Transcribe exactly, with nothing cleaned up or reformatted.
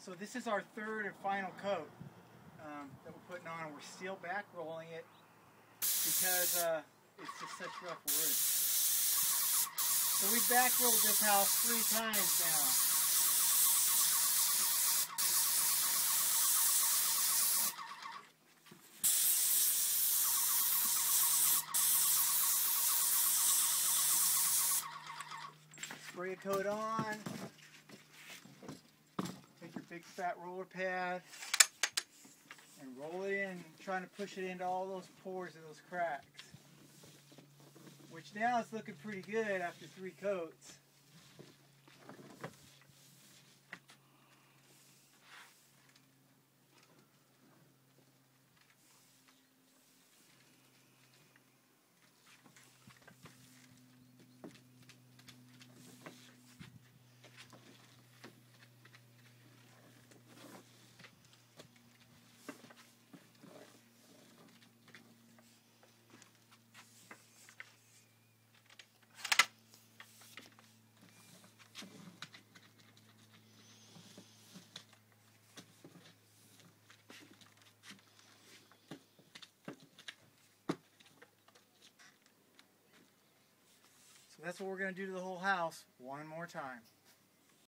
So this is our third and final coat um, that we're putting on, and we're still back rolling it because uh, it's just such rough wood. So we back rolled this house three times now. Spray a coat on. Take your big fat roller pad and roll it in, trying to push it into all those pores and those cracks. Which now is looking pretty good after three coats. So that's what we're going to do to the whole house one more time.